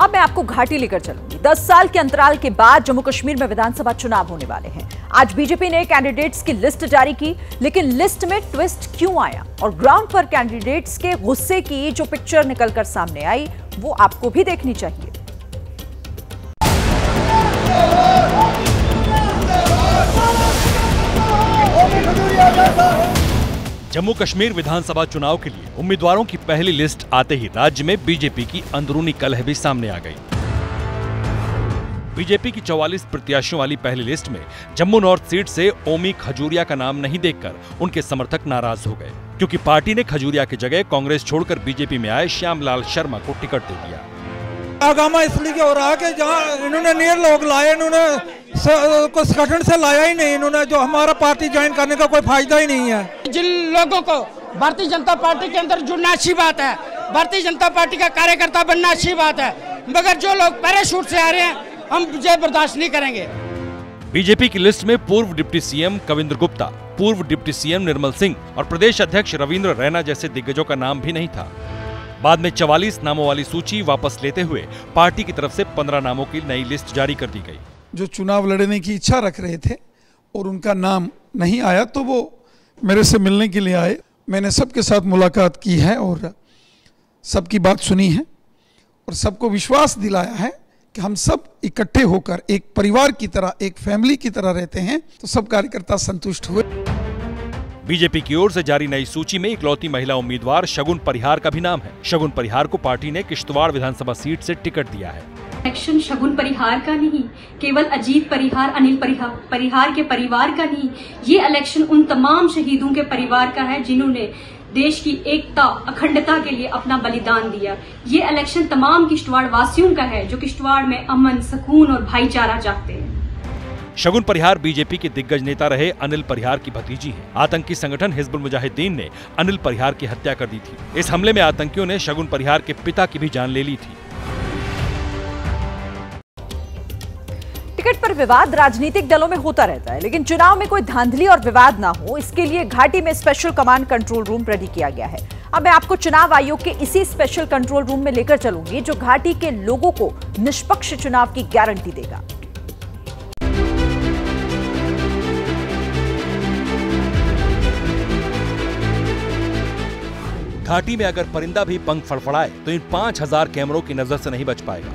अब मैं आपको घाटी लेकर चलूंगी। 10 साल के अंतराल के बाद जम्मू कश्मीर में विधानसभा चुनाव होने वाले हैं। आज बीजेपी ने कैंडिडेट्स की लिस्ट जारी की, लेकिन लिस्ट में ट्विस्ट क्यों आया और ग्राउंड पर कैंडिडेट्स के गुस्से की जो पिक्चर निकलकर सामने आई, वो आपको भी देखनी चाहिए। जम्मू कश्मीर विधानसभा चुनाव के लिए उम्मीदवारों की पहली लिस्ट आते ही राज्य में बीजेपी की अंदरूनी कलह भी सामने आ गई। बीजेपी की 44 प्रत्याशियों वाली पहली लिस्ट में जम्मू नॉर्थ सीट से ओमी खजूरिया का नाम नहीं देखकर उनके समर्थक नाराज हो गए, क्योंकि पार्टी ने खजूरिया की जगह कांग्रेस छोड़कर बीजेपी में आए श्यामलाल शर्मा को टिकट दे दिया। आगामा इसलिए हो रहा है कि जहाँ इन्होंने नियर लोग लाए, इन्होंने कोई संगठन से लाया ही नहीं, इन्होंने जो हमारा पार्टी ज्वाइन करने का कोई फायदा ही नहीं है। जिन लोगों को भारतीय जनता पार्टी के अंदर जुड़ना अच्छी बात है, भारतीय जनता पार्टी का कार्यकर्ता बनना अच्छी बात है, मगर जो लोग पैराशूट से आ रहे हैं हम ये बर्दाश्त नहीं करेंगे। बीजेपी की लिस्ट में पूर्व डिप्टी सीएम कविंद्र गुप्ता, पूर्व डिप्टी सीएम निर्मल सिंह और प्रदेश अध्यक्ष रविंद्र रैना जैसे दिग्गजों का नाम भी नहीं था। बाद में 44 नामों वाली सूची वापस लेते हुए पार्टी की तरफ से 15 नामों की नई लिस्ट जारी कर दी गई। जो चुनाव लड़ने की इच्छा रख रहे थे और उनका नाम नहीं आया तो वो मेरे से मिलने के लिए आए। मैंने सबके साथ मुलाकात की है और सबकी बात सुनी है और सबको विश्वास दिलाया है कि हम सब इकट्ठे होकर एक परिवार की तरह, एक फैमिली की तरह रहते हैं, तो सब कार्यकर्ता संतुष्ट हुए। बीजेपी की ओर से जारी नई सूची में इकलौती महिला उम्मीदवार शगुन परिहार का भी नाम है। शगुन परिहार को पार्टी ने किश्तवाड़ विधानसभा सीट से टिकट दिया है। इलेक्शन शगुन परिहार का नहीं, केवल अजीत परिहार, अनिल परिहार के परिवार का नहीं, ये इलेक्शन उन तमाम शहीदों के परिवार का है जिन्होंने देश की एकता, अखंडता के लिए अपना बलिदान दिया। ये इलेक्शन तमाम किश्तवाड़ वासियों का है जो किश्तवाड़ में अमन, सुकून और भाईचारा चाहते हैं। शगुन परिहार बीजेपी के दिग्गज नेता रहे अनिल परिहार की भतीजी हैं। आतंकी संगठन हिजबुल मुजाहिदीन ने अनिल परिहार की हत्या कर दी थी। इस हमले में आतंकियों ने शगुन परिहार के पिता की भी जान ले ली थी। टिकट पर विवाद राजनीतिक दलों में होता रहता है, लेकिन चुनाव में कोई धांधली और विवाद ना हो, इसके लिए घाटी में special command control room ready किया गया है। अब मैं आपको चुनाव आयोग के इसी स्पेशल कंट्रोल रूम में लेकर चलूंगी, जो घाटी के लोगों को निष्पक्ष चुनाव की गारंटी देगा। घाटी में अगर परिंदा भी पंख फड़फड़ाए तो इन 5000 कैमरों की नजर से नहीं बच पाएगा।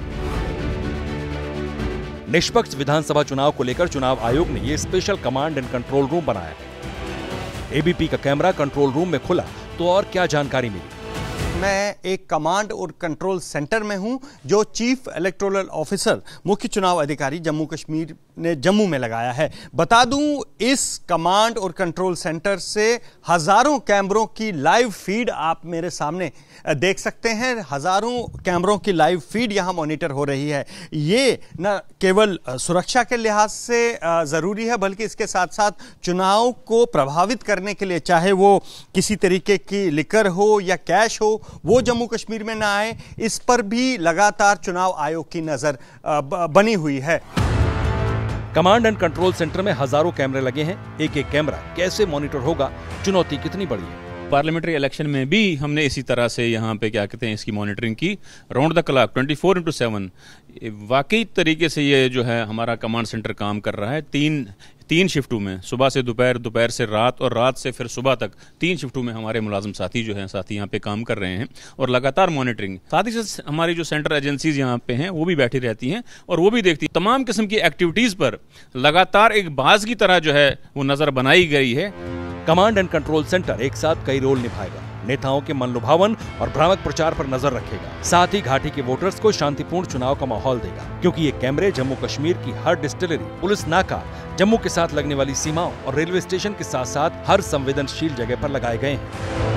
निष्पक्ष विधानसभा चुनाव को लेकर चुनाव आयोग ने यह special command and control room बनाया है। एबीपी का कैमरा कंट्रोल रूम में खुला तो और क्या जानकारी मिली। मैं एक कमांड और कंट्रोल सेंटर में हूं जो चीफ इलेक्टोरल ऑफिसर, मुख्य चुनाव अधिकारी जम्मू कश्मीर ने जम्मू में लगाया है। बता दूं, इस कमांड और कंट्रोल सेंटर से हजारों कैमरों की लाइव फीड आप मेरे सामने देख सकते हैं। हजारों कैमरों की लाइव फीड यहां मॉनिटर हो रही है। ये न केवल सुरक्षा के लिहाज से जरूरी है, बल्कि इसके साथ साथ चुनाव को प्रभावित करने के लिए, चाहे वो किसी तरीके की लिकर हो या कैश हो, वो जम्मू कश्मीर में ना आए, इस पर भी लगातार चुनाव आयोग की नजर बनी हुई है। कमांड एंड कंट्रोल सेंटर में हजारों कैमरे लगे हैं। एक एक कैमरा कैसे मॉनिटर होगा, चुनौती कितनी बड़ी है। पार्लियामेंट्री इलेक्शन में भी हमने इसी तरह से यहाँ पे क्या कहते हैं इसकी मॉनिटरिंग की, राउंड द क्लॉक 24/7। वाकई तरीके से ये जो है हमारा कमांड सेंटर काम कर रहा है। तीन शिफ्टों में, सुबह से दोपहर, दोपहर से रात और रात से फिर सुबह तक 3 शिफ्टों में हमारे मुलाजिम साथी जो हैं साथी यहाँ पे काम कर रहे हैं और लगातार मॉनिटरिंग। साथ ही साथ हमारी जो सेंटर एजेंसीज यहाँ पे हैं वो भी बैठी रहती हैं और वो भी देखती हैं तमाम किस्म की एक्टिविटीज पर। लगातार एक बाज की तरह जो है वो नजर बनाई गई है। कमांड एंड कंट्रोल सेंटर एक साथ कई रोल निभाएगा। नेताओं के मनलुभावन और भ्रामक प्रचार पर नजर रखेगा, साथ ही घाटी के वोटर्स को शांतिपूर्ण चुनाव का माहौल देगा, क्योंकि ये कैमरे जम्मू कश्मीर की हर डिस्टिलरी, पुलिस नाका, जम्मू के साथ लगने वाली सीमाओं और रेलवे स्टेशन के साथ साथ हर संवेदनशील जगह पर लगाए गए हैं।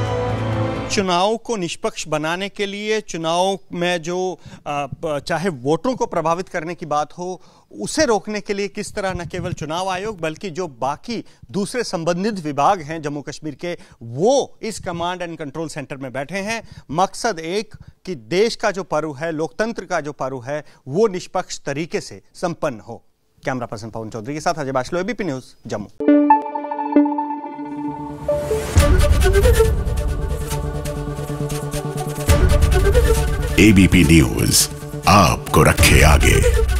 चुनाव को निष्पक्ष बनाने के लिए, चुनाव में जो चाहे वोटरों को प्रभावित करने की बात हो, उसे रोकने के लिए किस तरह न केवल चुनाव आयोग बल्कि जो बाकी दूसरे संबंधित विभाग हैं जम्मू कश्मीर के, वो इस कमांड एंड कंट्रोल सेंटर में बैठे हैं। मकसद एक कि देश का जो पर्व है, लोकतंत्र का जो पर्व है, वो निष्पक्ष तरीके से संपन्न हो। कैमरा पर्सन पवन चौधरी के साथ Ajay Bashlo, ABP news Jammu. ABP news आपको रखे आगे।